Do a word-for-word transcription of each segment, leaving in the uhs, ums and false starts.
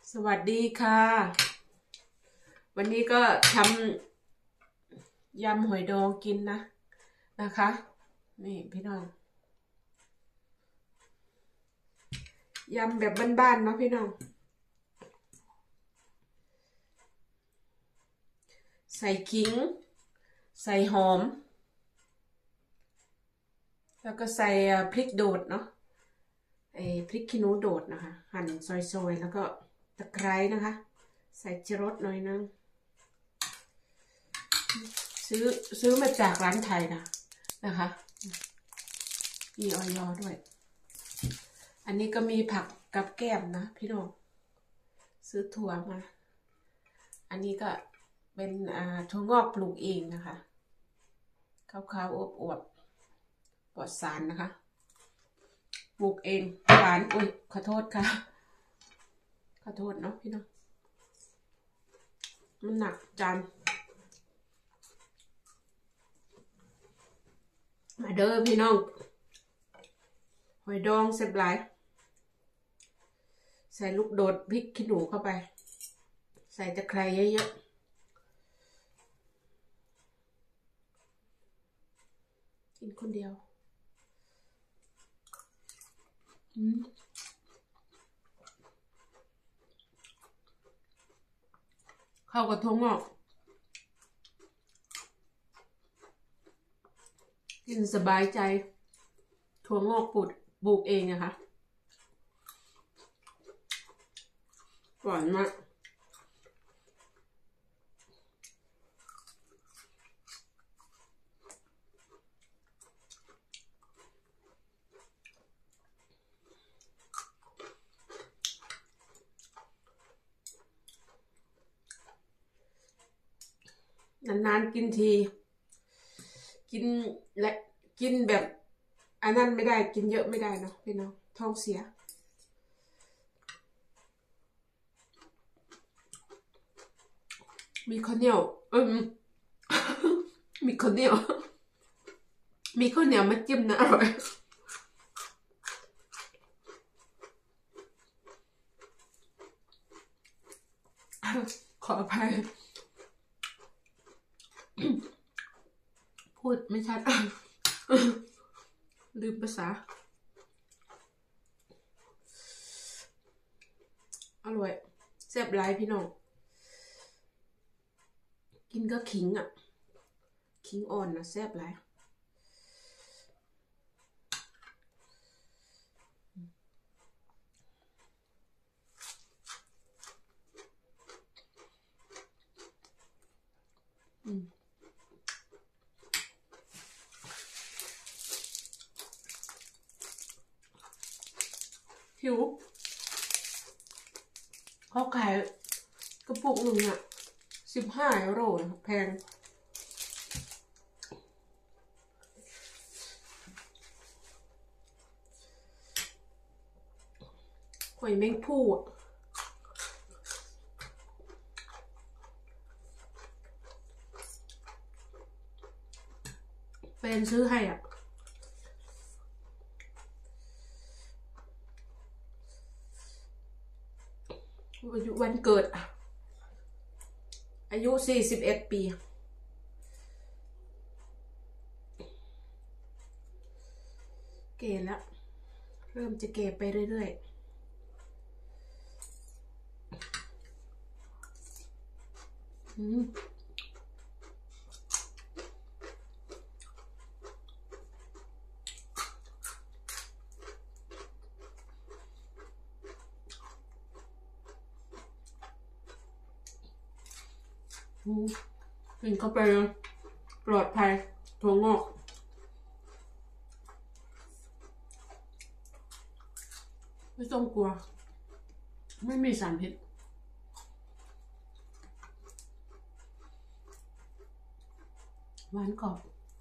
สวัสดีค่ะวันนี้ก็ทำยำหอยดองกินนะนะคะนี่พี่น้องยำแบบบ้านๆเนาะพี่น้องใส่ขิงใส่หอมแล้วก็ใส่พริกโดดเนาะไอ้พริกขี้หนูโดดนะคะหั่นซอยๆแล้วก็ตะไคร้นะคะใส่จรสหน่อยนึงซื้อซื้อมาจากร้านไทยนะนะคะมีออยอด้วยอันนี้ก็มีผักกับแก้มนะพี่น้องซื้อถั่วมาอันนี้ก็เป็นอ่าถั่วงอกปลูกเองนะคะขาวๆอวบๆปลอดสารนะคะปลูกเองหวานอุ้ยขอโทษค่ะขอโทษเนาะพี่น้องมันหนักจานมาเด้อพี่น้องหอยดองเสร็จหลายใส่ลูกโดดพริกขี้หนูเข้าไปใส่ตะไคร้เยอะๆกินคนเดียวอืมเข้ากับถั่วงอกกินสบายใจถั่วงอกปลูกปลูกเองนะคะหวานมากนานๆกินทีกินและกินแบบอันนั้นไม่ได้กินเยอะไม่ได้เนาะพี่น้องท้องเสียมีข้าวเหนียวเออมีข้าวเหนียวมีข้าวเหนียวมาจิ้มนะอร่อยขออภัยพูดไม่ชัดลืมภาษาอร่อยแซ่บหลายพี่น้องกินก็ขิงอ่ะขิงอ่อนนะแซ่บหลายอืมหิวเขาขายกระปุกหนึ่งอ่ะสิบห้ายูโรนะแพงหอยแมงภู่อ่ะแฟนซื้อให้อ่ะวันเกิดอายุสี่สิบเอ็ดปีเก๋แล้วเริ่มจะเก๋ไปเรื่อยๆอืมกินเข้าไปปลอดภัยถั่วงอกไม่ต้องกลัวไม่มีสารพิษหวานกรอบ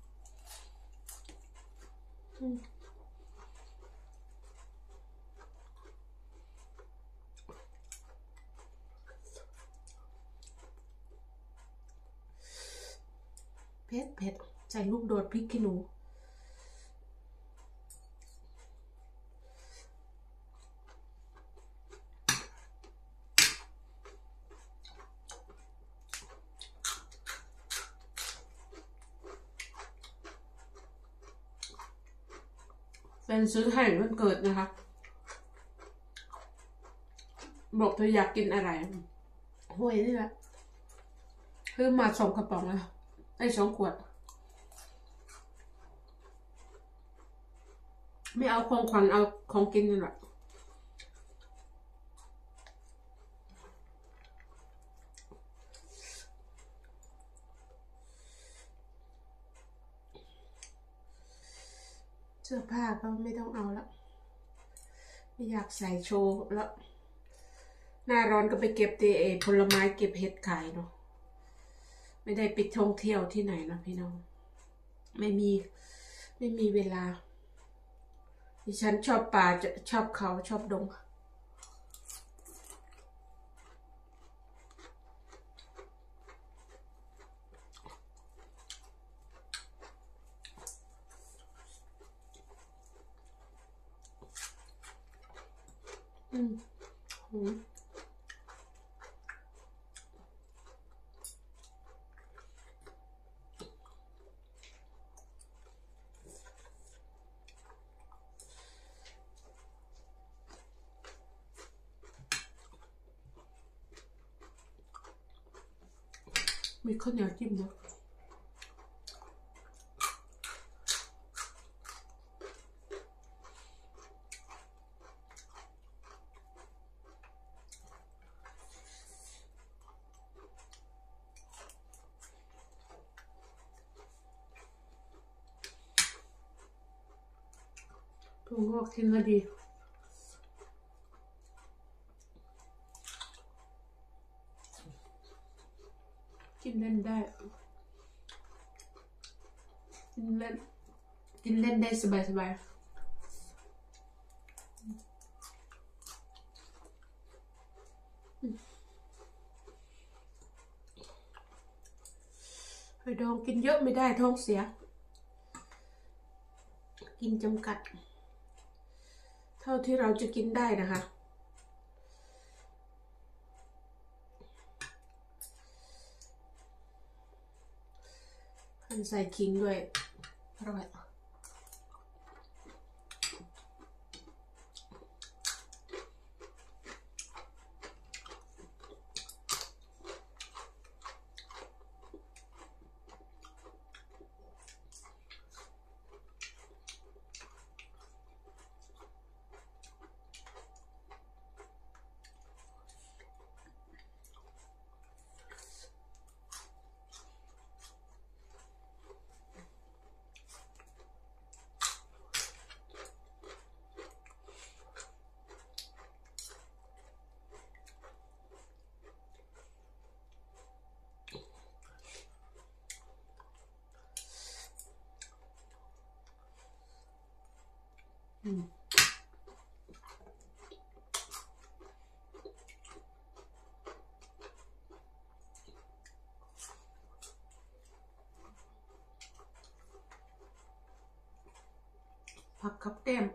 เผ็ดเผ็ดใส่ลูกโดดพริกขี้หนูนซื้อให้วันเกิดนะคะบอกเธออยากกินอะไรห้วยนี่แหละซื้อมาสองกระป๋องนะไอ้สองขวดไม่เอาของขวัญเอาของกินนี่แหละเสื้อผ้าก็ไม่ต้องเอาแล้วไม่อยากใส่โชว์แล้วหน้าร้อนก็ไปเก็บเตะผลไม้เก็บเห็ดขายเนาะไม่ได้ไปท่องเที่ยวที่ไหนนะพี่น้องไม่มีไม่มีเวลาดิฉันชอบป่าชอบเขาชอบดงอืมอืมมีข้าวเหนียวจิ้มนะถั่วงอกกินแล้วดีกินเล่นได้กินเล่นกินเล่นได้สบายสบายไปดองกินเยอะไม่ได้ท้องเสียกินจำกัดเท่าที่เราจะกินได้นะคะหั่นใส่ขิงด้วยอร่อยอืมผักกับแก้ม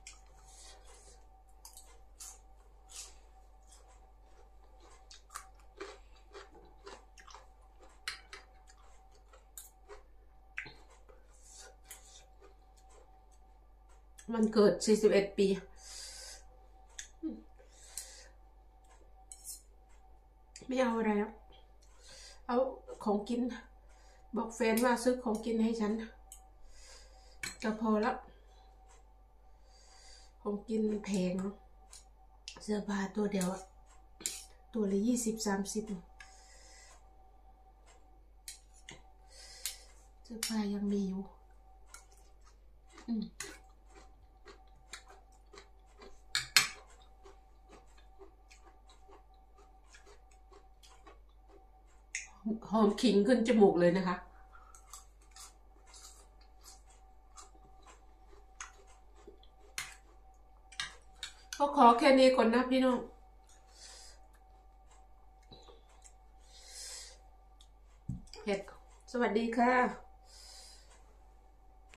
มันเกิดสี่สิบเอ็ดปีไม่เอาอะไรแล้วเอาของกินบอกแฟนว่าซื้อของกินให้ฉันก็พอแล้วของกินแพงเสื้อผ้าตัวเดียวตัวละยี่สิบสามสิบเสื้อผ้ายังมีอยู่อืมหอมขิงขึ้นจมูกเลยนะคะก็ขอแค่นี้ก่อนนะพี่น้องเห็ดสวัสดีค่ะ